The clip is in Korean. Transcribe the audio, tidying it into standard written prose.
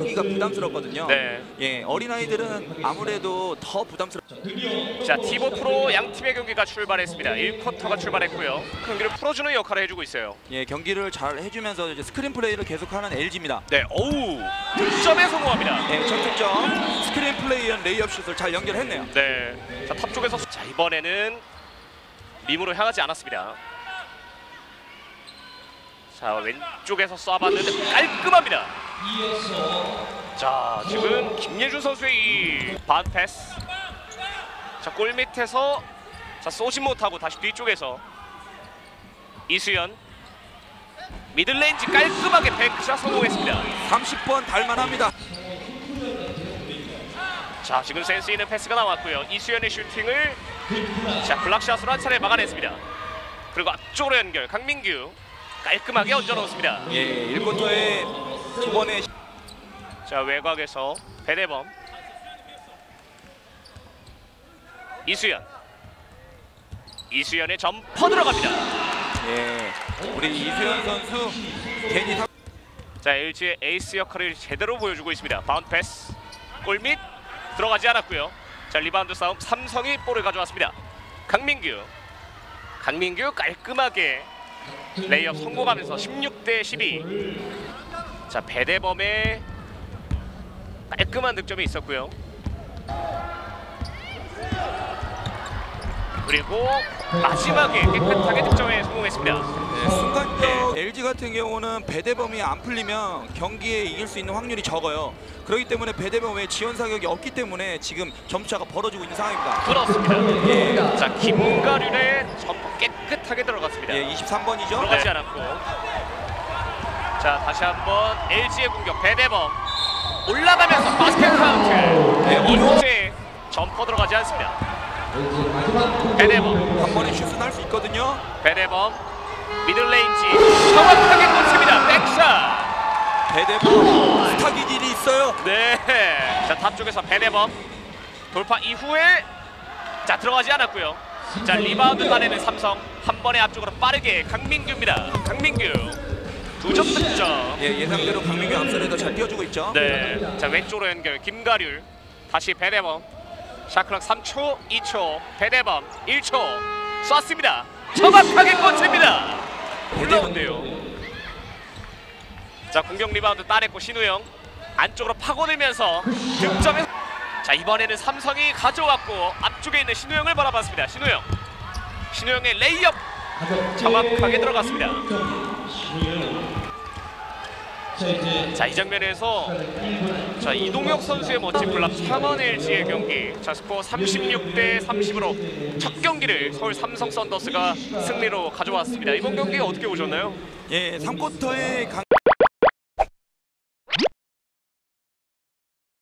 뛰어오기가 부담스럽거든요. 네. 예, 어린아이들은 아무래도 더 자, 티보 프로 양 팀의 경기가 출발했습니다. 1쿼터가 출발했고요. 경기를 풀어주는 역할을 해주고 있어요. 예, 경기를 잘 해주면서 이제 스크린 플레이를 계속하는 LG입니다. 네, 어우, 득점에 성공합니다. 예, 첫 득점 스크린 플레이한 레이업 슛을 잘 연결했네요. 네, 자, 탑 쪽에서 자, 이번에는 림으로 향하지 않았습니다. 자, 왼쪽에서 쏴봤는데 깔끔합니다. 자, 지금 김예준 선수의 이 반 패스. 자, 골 밑에서 자, 쏘지 못하고 다시 뒤쪽에서 이수연 미들레인지 깔끔하게 뱅크샷 성공했습니다. 30번 달만합니다. 자, 지금 센스 있는 패스가 나왔고요. 이수연의 슈팅을 자, 블락샷으로 한 차례 막아냈습니다. 그리고 앞쪽으로 연결 강민규 깔끔하게 얹어놓습니다. 예, 1쿼터에 두 번의 자, 외곽에서 배대범 이수연의 점퍼 들어갑니다. 예, 우리 이수연 선수 괜히 자, LG의 에이스 역할을 제대로 보여주고 있습니다. 바운드 패스 골밑 들어가지 않았고요. 자, 리바운드 싸움 삼성이 볼을 가져왔습니다. 강민규 깔끔하게 레이업 성공하면서 16대 12. 자, 배대범의 깔끔한 득점이 있었고요. 그리고 마지막에 깨끗하게 득점에 성공했습니다. 네, 순간적 LG 같은 경우는 배대범이 안 풀리면 경기에 이길 수 있는 확률이 적어요. 그렇기 때문에 배대범의 지원 사격이 없기 때문에 지금 점수차가 벌어지고 있는 상황입니다. 그렇습니다. 예. 자, 김가률의 점퍼 깨끗하게 들어갔습니다. 예, 23번이죠. 들어가지 않았고. 자, 다시 한번 LG의 공격. 배대범 올라가면서 바스켓 카운트. 네, 이후에 점퍼 들어가지 않습니다. 배대범 한 번에 슛은 할 수 있거든요. 배대범 미들레인지 정확하게 꽂힙니다. 백샷. 배대범 스타 기질이 있어요. 네. 자, 탑 쪽에서 배대범 돌파 이후에 자, 들어가지 않았고요. 자, 리바운드 따내는 삼성 한 번에 앞쪽으로 빠르게 강민규입니다. 강민규 2점 득점. 예, 예상대로 강민규 앞선에도 잘 뛰어주고 있죠. 네. 자, 왼쪽으로 연결 김가률 다시 배대범 샤클락 3초 2초 배대범 1초 쐈습니다. 정확하게 꽂힙니다. 올라온대요. 자, 공격 리바운드 따냈고 신우영 안쪽으로 파고들면서 득점에 자, 이번에는 삼성이 가져왔고 앞쪽에 있는 신우영을 바라봤습니다. 신우영의 레이업 정확하게 들어갔습니다. 자, 이 장면에서 자, 이동혁 선수의 멋진 블락 창원 LG의 경기. 자, 스코어 36대 30으로 첫 경기를 서울 삼성 썬더스가 승리로 가져왔습니다. 이번 경기 어떻게 보셨나요? 예, 3쿼터에